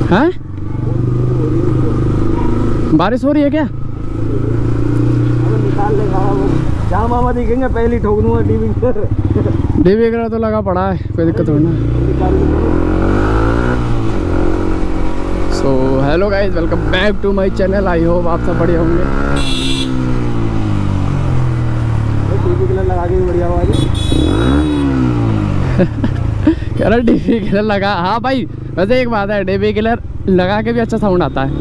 हैं? बारिश हो रही है क्या? निकाल लेगा वो, जहाँ मामा दिखेंगे पहले ठोक दूंगा। डीवी कलर तो लगा पड़ा है, कोई दिक्कत नहीं ना। So hello guys, welcome back to my channel. I hope आप सब बढ़िया होंगे। डीवी कलर लगा के बढ़िया आवाज कह रहा डीवी कलर लगा। हाँ भाई, वैसे एक बात है, डीवी कलर लगा के भी अच्छा साउंड आता है।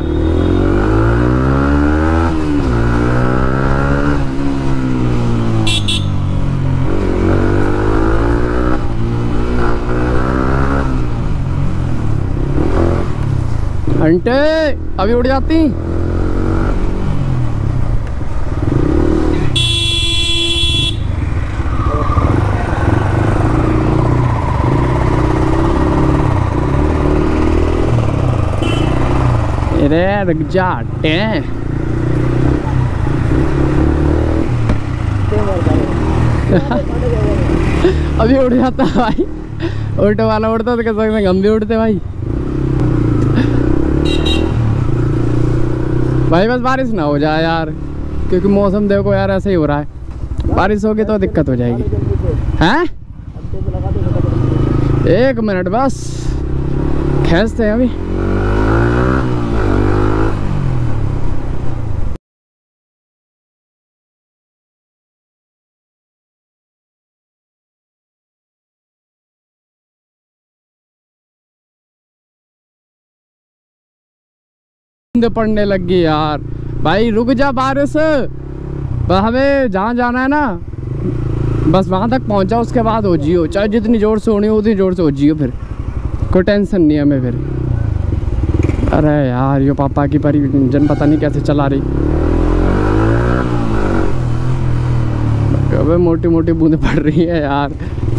घंटे अभी उड़ जाती। अरे रुक जा, अभी उड़ जाता भाई। ऑटो वाला उड़ता तो कैसे हम भी उड़ते भाई। भाई बस बारिश ना हो जाए यार, क्योंकि मौसम देखो यार ऐसे ही हो रहा है। बारिश होगी तो दिक्कत हो जाएगी। हैं? 1 मिनट बस, खींचते हैं अभी। पड़ने लगी यार। भाई रुक जा बारिश, हमें जहाँ जाना है ना बस वहाँ तक पहुँचा, उसके बाद हो जियो। चाहे जितनी ज़ोर से होनी हो उतनी ज़ोर से हो जियो, फिर कोई टेंशन नहीं है हमें फिर। अरे यार यो पापा की परी इंजन पता नहीं कैसे चला रही। अबे मोटी मोटी बूंदें पड़ रही है यार।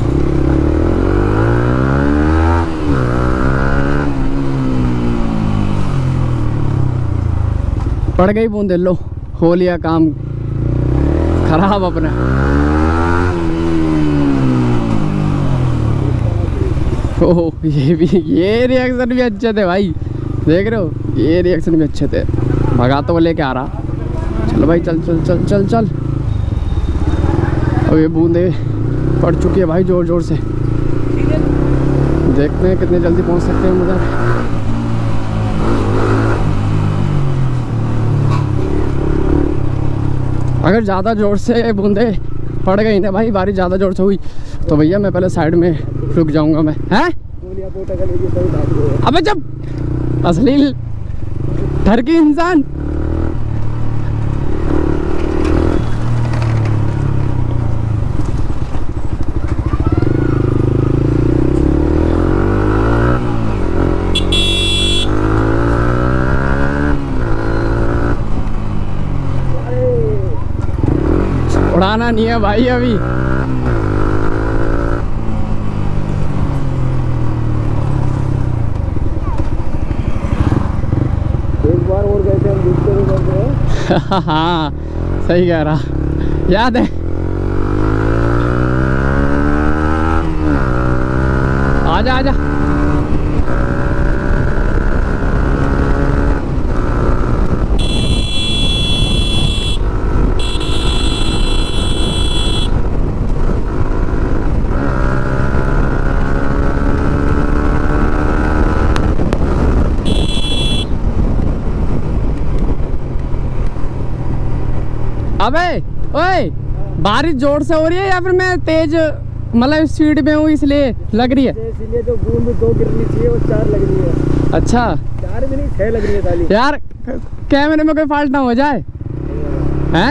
पड़ गई बूंदे, लो हो लिया काम खराब अपना। ओह ये रिएक्शन भी अच्छे थे भाई, देख रहे हो, ये रिएक्शन भी अच्छे थे। भगा तो वो लेके आ रहा। चलो भाई, चल चल चल चल चल। अब ये बूंदे पड़ चुकी है भाई जोर जोर से। देखते हैं कितने जल्दी पहुंच सकते हैं उधर। अगर ज़्यादा ज़ोर से बूंदे पड़ गई ना भाई, बारिश ज़्यादा ज़ोर से हुई तो भैया मैं पहले साइड में रुक जाऊंगा मैं। हैं? अबे जब असली ठरकी इंसान। उड़ाना नहीं है भाई अभी। एक बार और गए थे हम, दूसरे हाँ सही कह रहा, याद है। आजा आजा। अबे ओए, बारिश जोर से हो रही है या फिर मैं तेज मतलब स्पीड में हूँ इसलिए लग रही है? इसलिए तो बूंद 2 गिरनी चाहिए और 4 लग रही है। अच्छा 4 भी नहीं, 6 लग रही है खाली। यार कैमरे में कोई फॉल्ट ना हो जाए। हैं?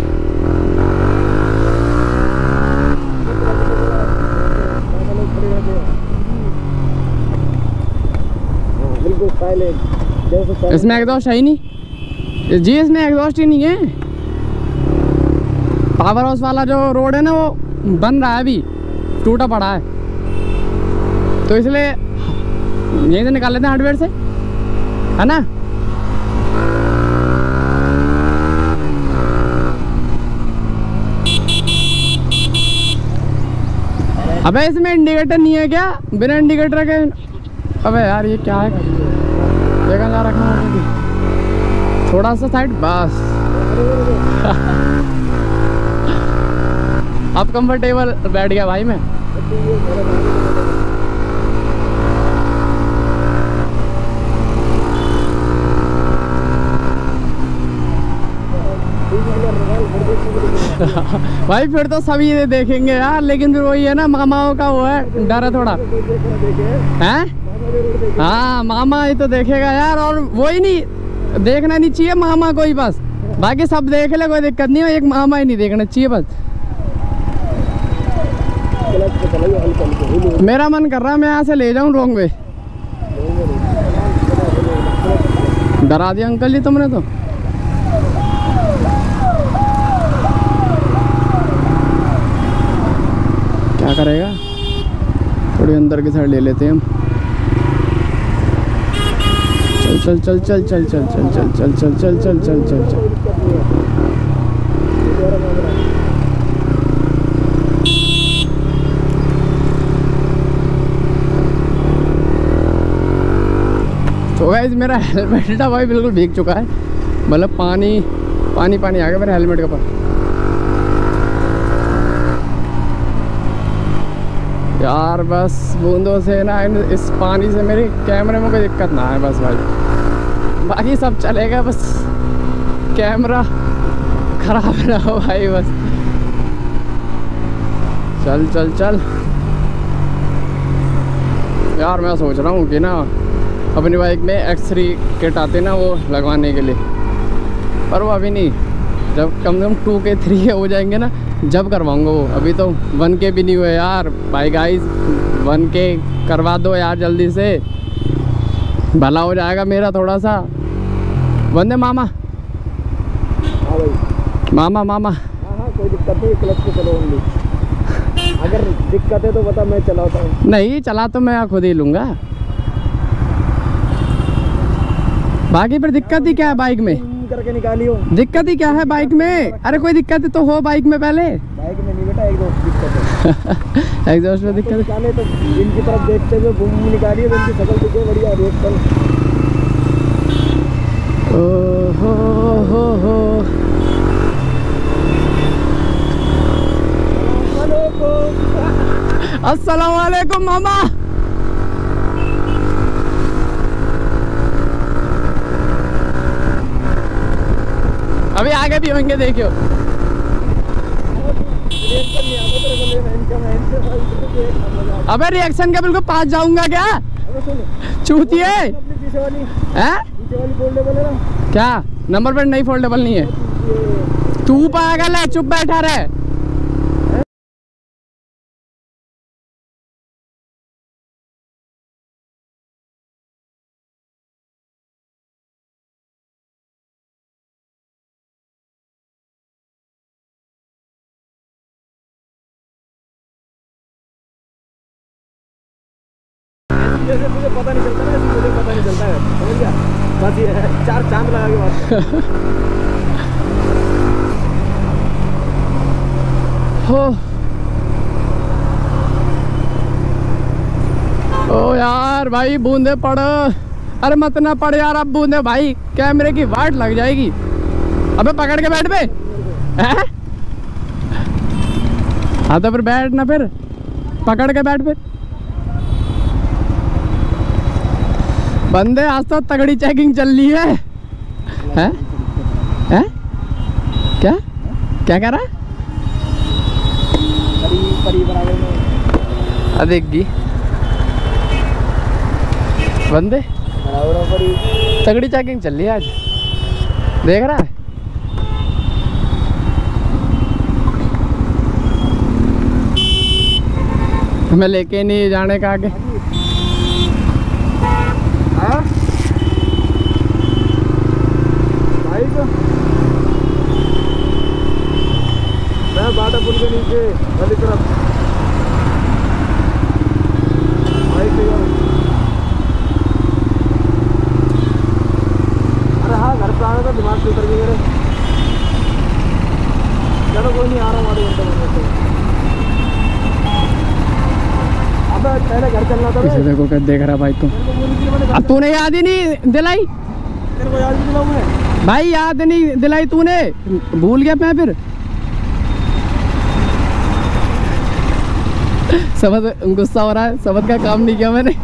बिल्कुल साइलेंट। इसमें एग्जॉस्ट है ही नहीं जी, इसमें एग्जॉस्ट ही नहीं है। पावर हाउस वाला जो रोड है ना वो बन रहा है, अभी टूटा पड़ा है, तो इसलिए यहीं से निकाल लेते हैं हार्डवेयर से, है ना। अबे इसमें इंडिकेटर नहीं है क्या? बिना इंडिकेटर के। अबे यार ये क्या है? जगह जा रखा है थोड़ा सा साइड बस। अब कंफर्टेबल बैठ गया भाई मैं। भाई फिर तो सभी ये देखेंगे यार, लेकिन फिर वही है ना, मामाओं का वो है, डर है थोड़ा हैं। हाँ मामा ही तो देखेगा यार, और वही नहीं देखना नहीं चाहिए मामा को ही बस, बाकी सब देख ले कोई दिक्कत नहीं है, एक मामा ही नहीं देखना चाहिए बस। मेरा मन कर रहा है मैं यहाँ से ले जाऊँ रॉन्ग वे। डरा दिया अंकल जी तुमने तो। क्या करेगा, थोड़ी अंदर की साइड ले लेते हैं हम। चल चल चल चल चल चल चल चल चल चल चल चल चल चल। तो गाइस मेरा हेलमेट था भाई बिल्कुल भीग चुका है, मतलब पानी पानी पानी आ गया मेरे हेलमेट के ऊपर। यार बस बूंदों से ना, इस पानी से मेरे कैमरे में कोई दिक्कत ना है बस भाई, बाकी सब चलेगा, बस कैमरा खराब ना हो भाई बस। चल चल चल यार, मैं सोच रहा हूँ कि ना अपनी बाइक में एक्स3 किट आते ना वो लगवाने के लिए, पर वो अभी नहीं, जब कम से कम 2K 3K हो जाएंगे ना जब करवाऊँगा वो, अभी तो 1K भी नहीं हुए यार भाई। गाइस 1K करवा दो यार जल्दी से, भला हो जाएगा मेरा थोड़ा सा। वंदे मामा। हाँ भाई मामा मामा। हाँ कोई दिक्कत नहीं, क्लच पे चलो ओनली, अगर दिक्कत है तो बता मैं चलाता हूँ। नहीं चला तो मैं खुद ही लूँगा, बाकी पर दिक्कत ही क्या है बाइक में, करके निकालियो। दिक्कत ही क्या है बाइक में, अरे कोई दिक्कत है तो हो बाइक में पहले। बाइक में नहीं बेटा, एग्जॉस्ट दिक्कत है। एग्जॉस्ट में दिक्कत है। निकाले तो इनकी तरफ देखते हुए बूम निकालिए, तो इनकी शक्ल दिखे बढ़िया रिएक्शन। ओ हो। अस्सलाम वालेकुम मामा। अभी आगे भी होंगे देखियो। अबे रिएक्शन के बिल्कुल पास जाऊंगा क्या, चूतिए हैं? क्या नंबर प्लेट नहीं फोल्डेबल नहीं है? तू पागल है, चुप बैठा रहे। जैसे मुझे पता नहीं चलता ना, ऐसे मुझे पता नहीं चलता है, समझ गया? बस ये है, 4 चांद लगा के बात। हो ओ यार भाई बूंदे पड़, अरे मत ना पड़ यार, अब बूंदे भाई कैमरे की वाट लग जाएगी। अबे पकड़ के बैठ पे हैं? हाँ तो फिर बैठ ना, फिर पकड़ के बैठ फिर। बंदे आज तो तगड़ी चेकिंग चल रही है। हैं? हैं? क्या क्या कह रहा है? परी बराबर में अदेगी बंदे तगड़ी चेकिंग चल रही है आज, देख रहा है? मैं लेके नहीं जाने का आगे। मैं बाटा पुल के नीचे वाली तरफ अरे हाँ, घर पे आना था, दिमाग से उतर गई मेरे। चलो कोई नहीं, आ रहा हूँ आधे घंटे में। अब पहले घर चलना था इसे देखो क्या देख रहा भाई तुम। अब तूने याद ही नहीं दिलाई। तेरे को याद नहीं दिलाऊं मैं भाई, याद नहीं दिलाई तूने, भूल गया मैं फिर। समझ गुस्सा हो रहा है, समझ का काम नहीं किया मैंने।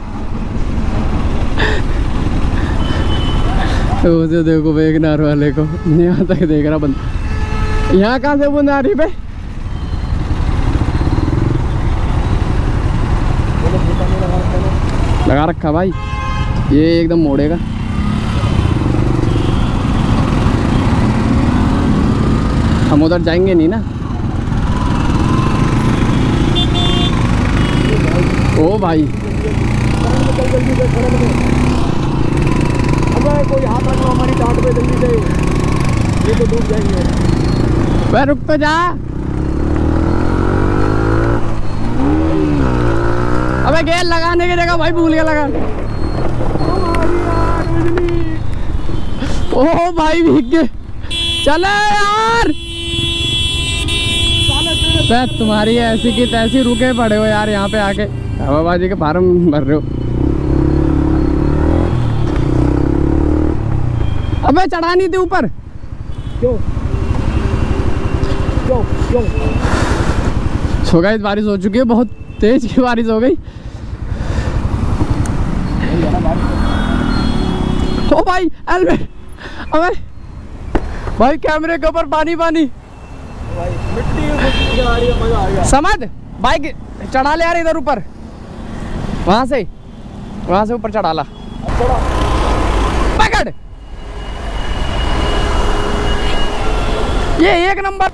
उसे देखो वेगनार वाले को, यहाँ तक देख रहा बंदा। यहाँ कहाँ से बूंद आ रही पे? लगा रखा भाई, ये एकदम मोड़ेगा। हम उधर जाएंगे नहीं ना। ओ भाई, जल्दी से खड़े में अब कोई हाथ रख लो हमारी टाट पे जल्दी से, ये तो डूब जाएंगे। वह रुक तो जा। अबे गेल लगाने की जगह भाई भूल गया लगा। ओह भाई भीग गए। चलो यार, तुम्हारी ऐसी की तैसी रुके पड़े हो यार यहाँ पे आके, हवाबाजी के फार्म भर रहे हो। अबे चढ़ानी थी ऊपर। क्यों क्यों क्यों? सो गाइस, बारिश हो चुकी है, बहुत तेज की बारिश हो गई। ओ भाई हेलमेट, अबे भाई कैमरे के ऊपर पानी पानी। भाई मिट्टी चला रही है, मजा आ गया। समझ, बाइक चढ़ा ले यार इधर ऊपर, वहां से ऊपर चढ़ा ला। पकड़, ये एक नंबर।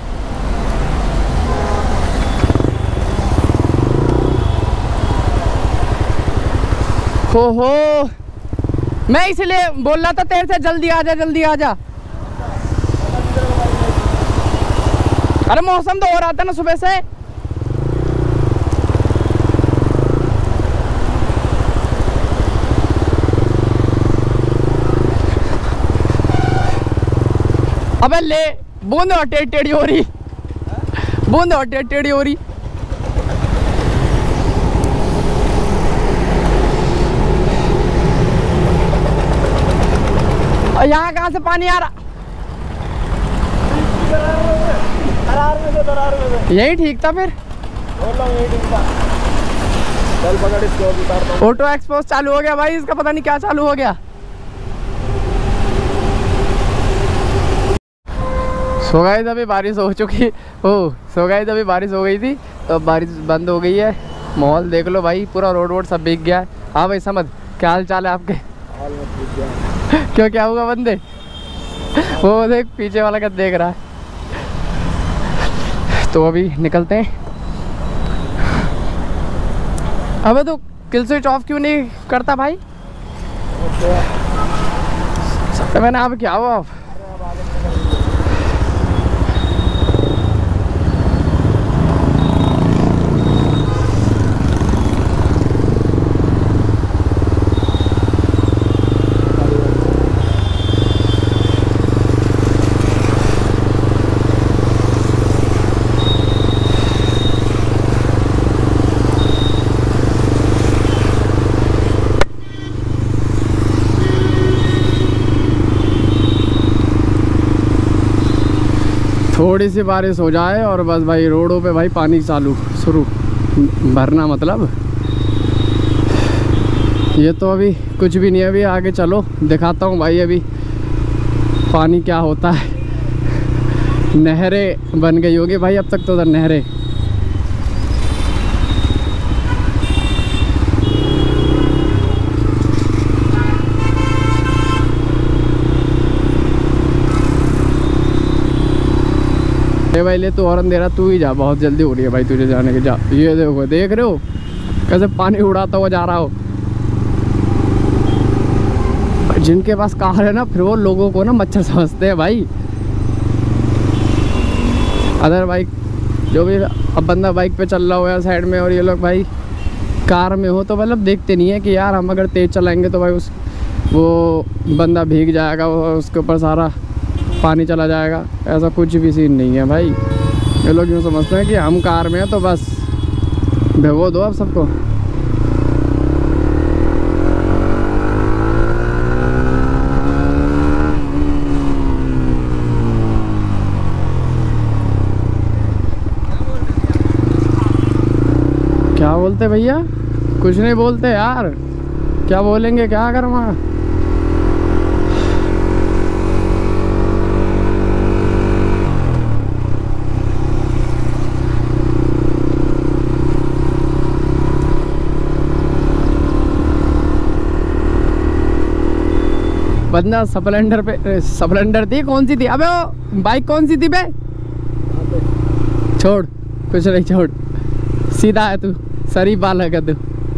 हो मैं इसलिए बोल रहा था तेरे से, जल्दी आ जा जल्दी आ जा। अरे मौसम तो हो रहा था ना सुबह से। अबे ले, बूंद टेढ़ी हो रही, बूंद टेढ़ी हो रही। और यहाँ कहाँ से पानी आ रहा? यही ठीक था फिर। चल पकड़ इसको, उतारता हूं। ऑटो एक्सपोज चालू हो गया भाई, इसका पता नहीं क्या चालू हो गया। सो गाइस, अभी बारिश हो चुकी हो, सो गाइस अभी बारिश हो गई थी, तो अब बारिश बंद हो गई है। माहौल देख लो भाई, पूरा रोड वोड सब भीग गया है। हाँ भाई समझ, क्या हाल चाल है आपके? हाल मत पूछ जा। क्यों, क्या हुआ बंदे? वो देख पीछे वाला क्या देख रहा है। तो अभी निकलते हैं। अबे तो किल स्विच ऑफ क्यों नहीं करता भाई? तो मैंने अब क्या हुआ? थोड़ी सी बारिश हो जाए और बस भाई रोडों पे भाई पानी चालू शुरू भरना, मतलब ये तो अभी कुछ भी नहीं है। अभी आगे चलो दिखाता हूँ भाई अभी पानी क्या होता है। नहरें बन गई होगी भाई अब तक तो उधर नहरें। भाई ले तू हॉर्न दे रहा, तू ही जा, बहुत जल्दी हो रही है भाई तुझे जाने की। जा, ये देखो, देख रहे हो कैसे पानी उड़ाता हुआ जा रहा हो। जिनके पास कार है ना, फिर वो लोगों को ना मच्छर समझते हैं भाई। अदर बाइक जो भी, अब बंदा बाइक पे चल रहा हो या साइड में, और ये लोग भाई कार में हो, तो मतलब देखते नहीं है कि यार हम अगर तेज़ चलाएंगे तो भाई वो बंदा भीग जाएगा, उसके ऊपर सारा पानी चला जाएगा। ऐसा कुछ भी सीन नहीं है भाई। ये लोग यूँ समझते हैं कि हम कार में हैं तो बस भिगो दो अब सबको। बोलते भैया? कुछ नहीं बोलते यार, क्या बोलेंगे, क्या करूँ वहाँ। बंदा स्प्लेंडर पे, स्प्लेंडर थी, कौन सी थी अबे वो बाइक, कौन सी थी बे? छोड़, कुछ नहीं, छोड़, सीधा है तू, शरीफ बालक है तू।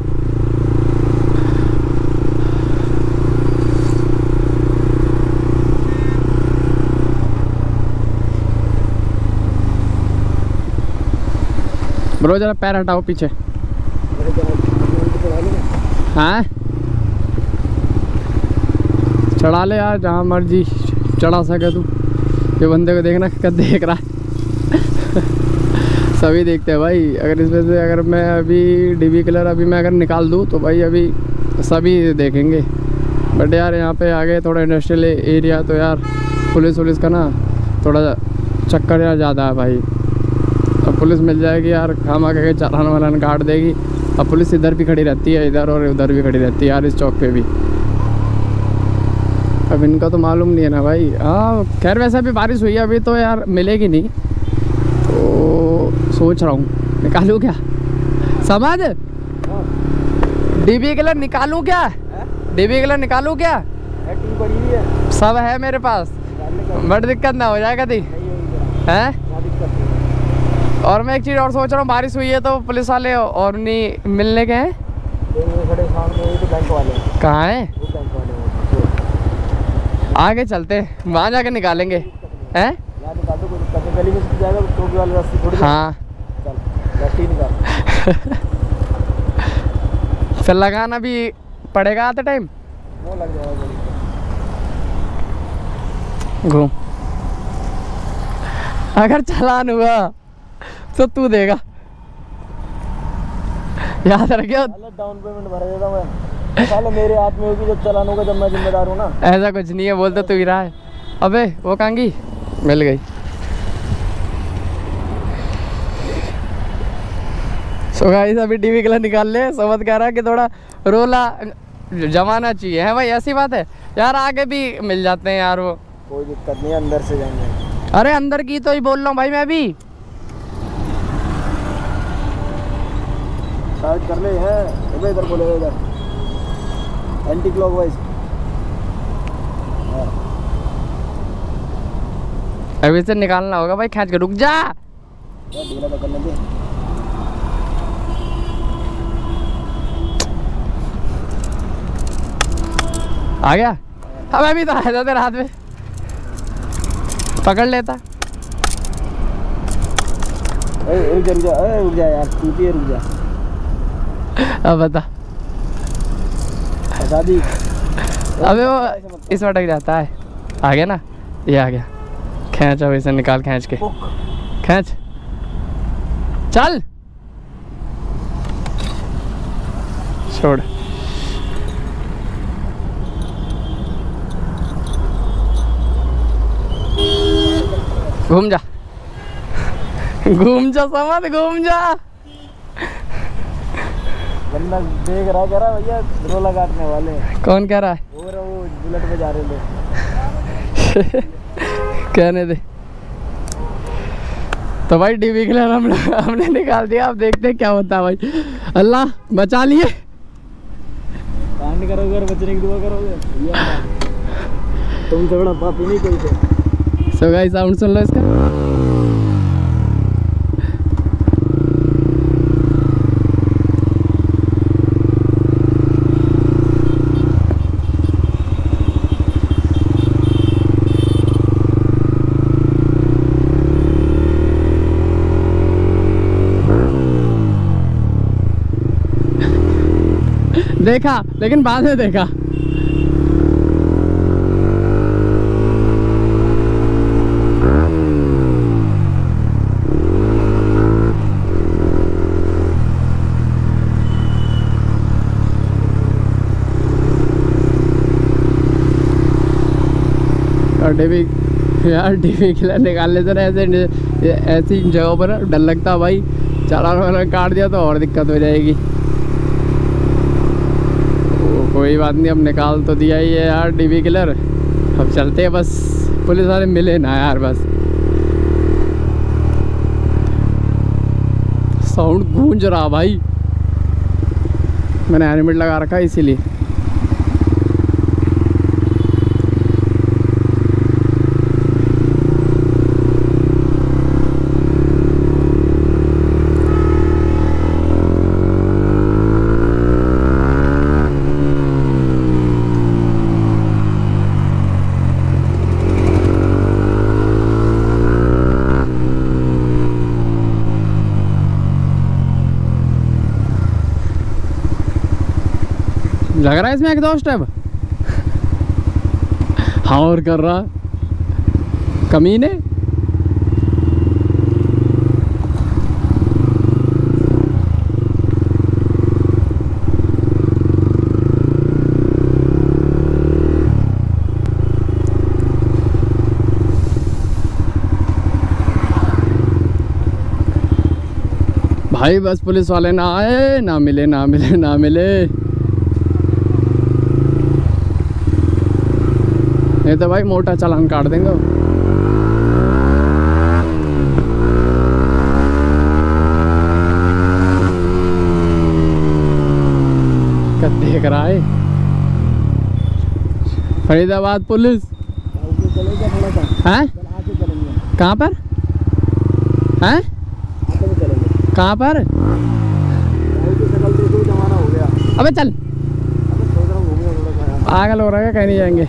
ब्रो जरा पैर हटाओ पीछे। हाँ चढ़ा ले यार, जहाँ मर्जी चढ़ा सके तू। ये बंदे को देखना कद देख रहा है। सभी देखते हैं भाई। अगर इसमें से अगर मैं अभी डीबी कलर अभी मैं अगर निकाल दूँ तो भाई अभी सभी देखेंगे। बट यार यहाँ पे आगे थोड़ा इंडस्ट्रियल एरिया, तो यार पुलिस वुलिस का ना थोड़ा चक्कर यार ज़्यादा है भाई। अब पुलिस मिल जाएगी यार, खाम आके चालान वालान काट देगी। अब पुलिस इधर भी खड़ी रहती है, इधर और उधर भी खड़ी रहती है यार, इस चौक पे भी। अब इनका तो मालूम नहीं है ना भाई। हाँ खैर वैसे अभी बारिश हुई है, अभी तो यार मिलेगी नहीं, तो सोच रहा हूँ निकालूँ क्या समझ। डीबी कलर निकालूँ क्या? डीबी कलर निकालूँ क्या? सब है मेरे पास, बट दिक्कत ना हो जाएगा थी है। और मैं एक चीज़ और सोच रहा हूँ, बारिश हुई है तो पुलिस वाले और नहीं मिलने के हैं। कहाँ है? आगे चलते वहाँ जाके निकालेंगे हैं। हाँ फिर लगाना भी पड़ेगा आते टाइम। घूम, अगर चालान हुआ तो तू देगा, याद रखियो। डाउन पेमेंट भर देता मैं, साले मेरे हाथ में होगी जब चालान होगा, जब मैं जिम्मेदार हूँ ना। ऐसा कुछ नहीं है, बोल तो तू ही रहा है। अबे वो कांगी मिल गई। सो गाइस अभी डीबी कलर निकाल ले। समझ कह रहा है कि थोड़ा रोला जमाना चाहिए है भाई, ऐसी बात है यार। आगे भी मिल जाते हैं यार वो, कोई दिक्कत नहीं, अंदर से जाएंगे। अरे अंदर की तो ही बोल रहा हूँ भाई मैं भी। साइड कर ले है, इधर बोले, इधर एंटी क्लॉकवाइज। अभी से निकालना होगा भाई, खींच के। रुक जा, ढीला तो करने दे। आ गया। अब अभी तो आया था तेरे हाथ में, पकड़ लेता। रुक जा यार, तू भी रुक जा। अब बता, बता दी। अबे वो इस अटक जाता है। आ गया ना, ये आ गया। खींच, अब इसे निकाल, खींच के खींच, चल छोड़। घूम जा, घूम जा, समझ, घूम जा। बंदा देख रहा, कह रहा भैया रोला काटने वाले। कौन कह रहा है? वो बुलेट पे जा रहे थे। कहने दे। तो भाई डीबी कलर हमने निकाल दिया। अब देखते हैं क्या होता है भाई। अल्लाह बचा लिए। कांड करोगे और बचने की दुआ करोगे, तुम तो बड़ा पापी नहीं कोई थे। सो गाइस साउंड सुन लो इसका। देखा, लेकिन बाद में देखा। और डीबी यार डीवी किलर निकालने से ना ऐसी जगहों पर डर लगता भाई, चालान वालान काट दिया तो और दिक्कत हो जाएगी। कोई बात नहीं, अब निकाल तो दिया ही है यार डीवी किलर। अब चलते हैं, बस पुलिस वाले मिले ना यार। बस साउंड गूंज रहा भाई, मैंने हेलमेट लगा रखा है इसीलिए। लग रहा है इसमें एग्जॉस्ट है। हाँ और कर रहा कमीने। भाई बस पुलिस वाले ना आए, ना मिले ना मिले ना मिले, नहीं तो भाई मोटा चालान काट देंगे। क्या देख रहा है फरीदाबाद पुलिस? हैं कहाँ पर हैं? कहाँ पर? अबे चल, पागल हो रहा है, कहीं नहीं जाएंगे।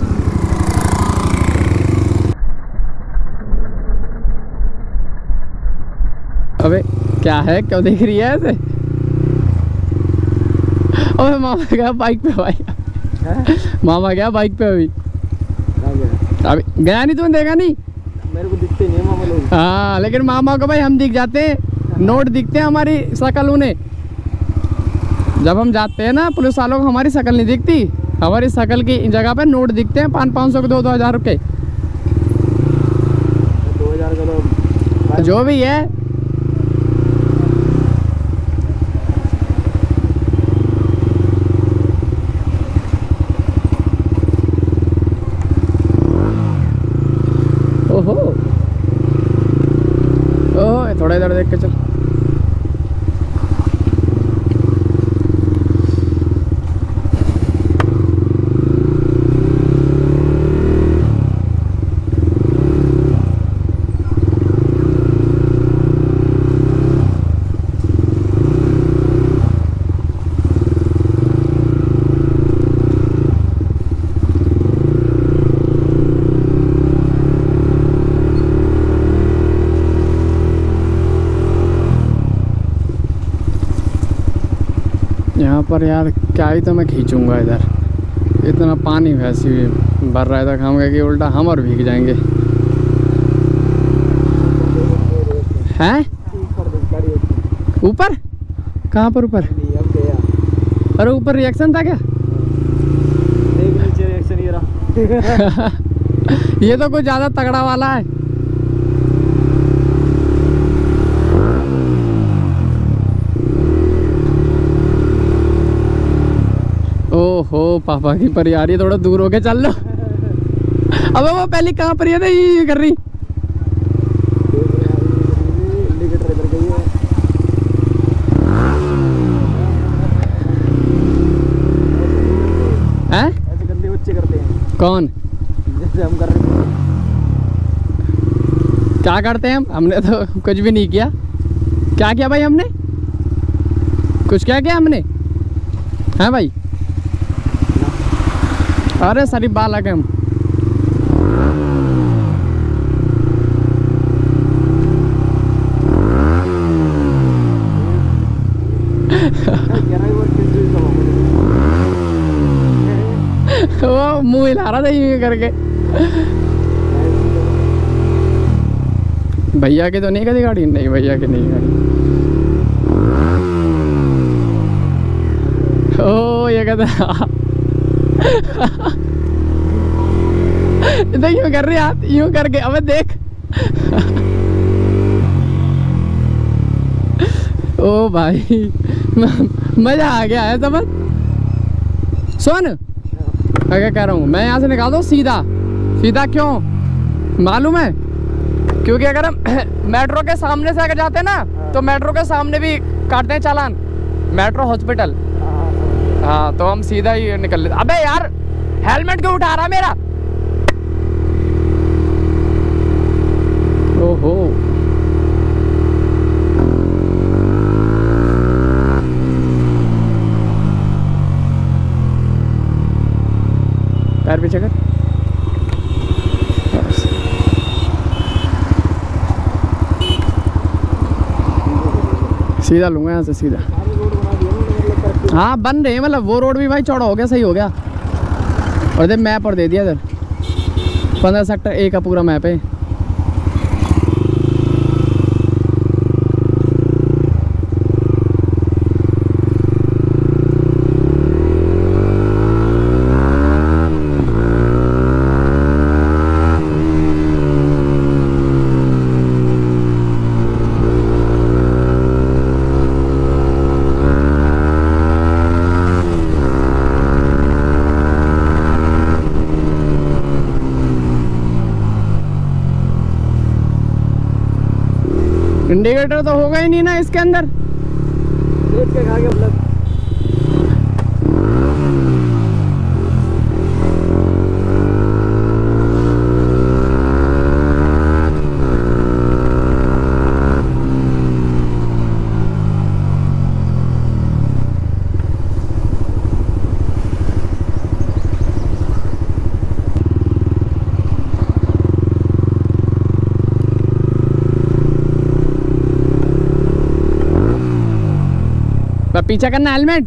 अबे क्या है, क्यों देख रही है ऐसे? अबे मामा गया बाइक पे भाई। मामा गया बाइक पे अभी। अभी गया नहीं, तुमने देखा नहीं? मेरे को दिखते नहीं मामा लोग। हाँ लेकिन मामा को भाई हम दिख जाते हैं, नोट दिखते हैं हमारी शक्ल उन्हें। जब हम जाते हैं ना पुलिस वालों को हमारी शक्ल नहीं दिखती, हमारी शक्ल की जगह पे नोट दिखते हैं 500 के 2-2000 रुपये। 2000 का जो भी है। ओहो ओह, थोड़ा इधर देख के चल। यहाँ पर यार क्या ही तो मैं खींचूंगा इधर, इतना पानी वैसे ही भर रहा है था, हम कि उल्टा हम और भीग जाएंगे। हैं ऊपर? कहाँ पर ऊपर? अरे ऊपर रिएक्शन था क्या? नीचे रिएक्शन ये रहा। ये तो कुछ ज़्यादा तगड़ा वाला है। ओहो पापा की पर यार, ये थोड़ा दूर हो के चल लो। अबे वो पहले कहाँ पर ये ये कर रही? हैं? ऐसे गंदे बच्चे करते हैं। कौन? जैसे हम कर रहे हैं। क्या करते हैं हम? हमने तो कुछ भी नहीं किया। क्या किया भाई हमने? कुछ क्या किया हमने? हैं भाई? अरे सारी बालक हम। वो मुंह हिला रहा था ये करके। भैया की तो नहीं कभी गाड़ी? नहीं भैया की नहीं गाड़ी। ओ ये कहता देख यूं कर रही हाथ, यूं करके, अबे देख। ओ भाई मजा आ गया है समझ। सुन क्या कह रहा हूँ मैं, यहाँ से निकाल दो सीधा सीधा। क्यों मालूम है? क्योंकि अगर हम मेट्रो के सामने से अगर जाते हैं ना तो मेट्रो के सामने भी काटते हैं चालान, मेट्रो हॉस्पिटल। हाँ तो हम सीधा ही निकल लेते। अबे यार हेलमेट क्यों उठा रहा मेरा? ओहो पैर पीछे कर। सीधा लूंगा यहाँ से सीधा। हाँ बन रहे हैं, मतलब वो रोड भी भाई चौड़ा हो गया, सही हो गया। और इधर मैप और दे दिया इधर 15 सेक्टर A का पूरा मैप है। इंडिकेटर तो होगा ही नहीं ना इसके अंदर। देख के खा गया मतलब। पीछा करना हेलमेट।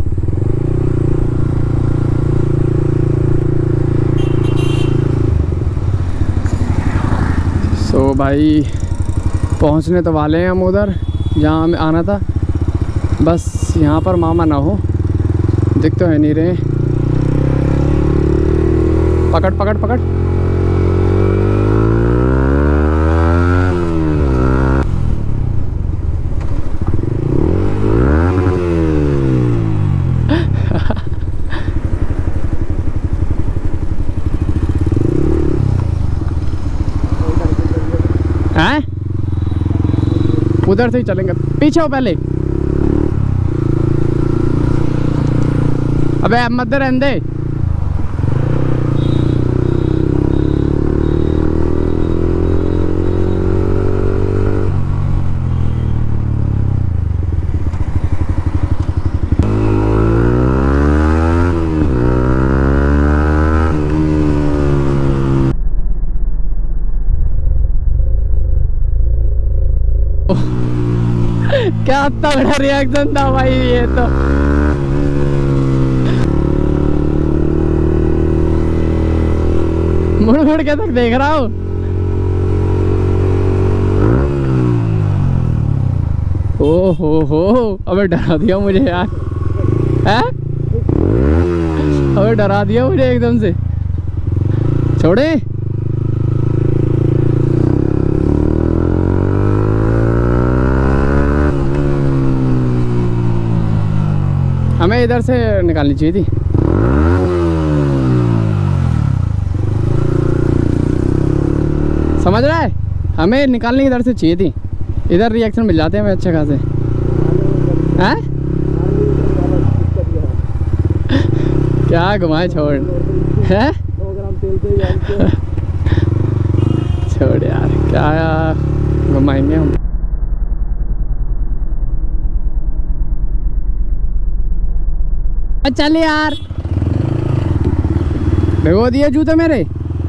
सो भाई पहुंचने तो वाले हैं हम उधर जहाँ हमें आना था। बस यहाँ पर मामा ना हो, दिख तो है नहीं रहे। पकड़ पकड़ पकड़। हैं? उधर से ही चलेंगे, पीछे हो पहले। अबे अब मत रहने दे। क्या तगड़ा रिएक्शन था भाई ये तो। मुड़ मुड़ के तक देख रहा हूँ। हो अबे डरा दिया मुझे यार। हैं? अबे डरा दिया मुझे एकदम से। छोड़े हमें इधर से निकालनी चाहिए थी। समझ रहा है? हमें निकालने इधर से चाहिए थी। इधर रिएक्शन मिल जाते हैं हमें अच्छे खासे। हैं? क्या घुमाए छोड़। हैं? छोड़ यार क्या घुमाएंगे हम। चल यार भिगो दिए जूते मेरे।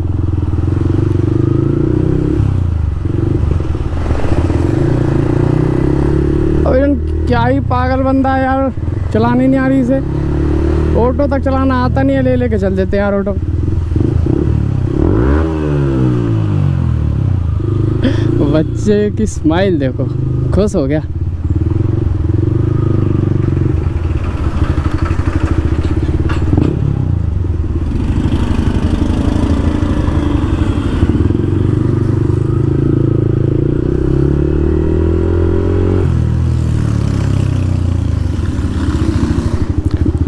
क्या ही पागल बंदा है यार, चलानी नहीं आ रही इसे। ऑटो तक चलाना आता नहीं है, ले लेके चल देते हैं यार ऑटो। बच्चे की स्माइल देखो, खुश हो गया।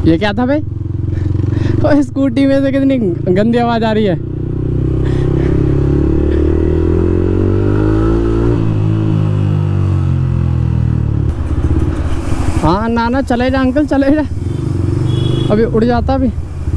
ये क्या था भाई? ओए स्कूटी में से कितनी गंदी आवाज आ रही है। हाँ ना ना चले जा अंकल, चले जा, अभी उड़ जाता अभी।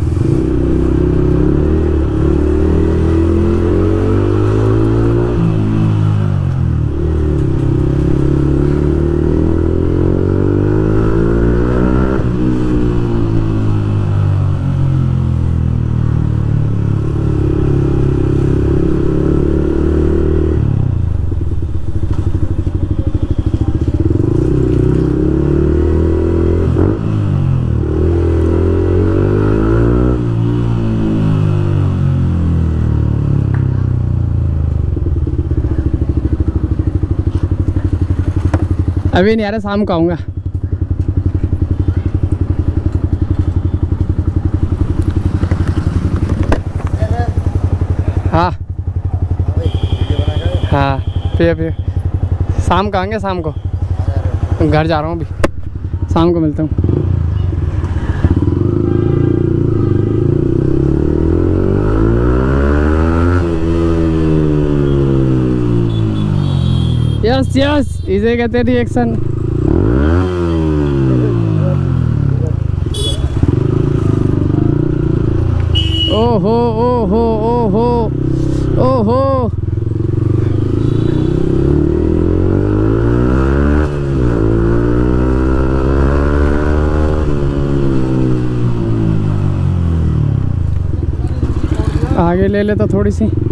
अभी नहीं आ रहा, शाम को आऊँगा। हाँ हाँ फिर शाम को आएंगे, शाम को घर जा रहा हूँ अभी, शाम को मिलता हूँ। यस यस, इसे कहते हैं रिएक्शन। ओहो ओहो ओहो ओहो, आगे ले ले तो थोड़ी सी।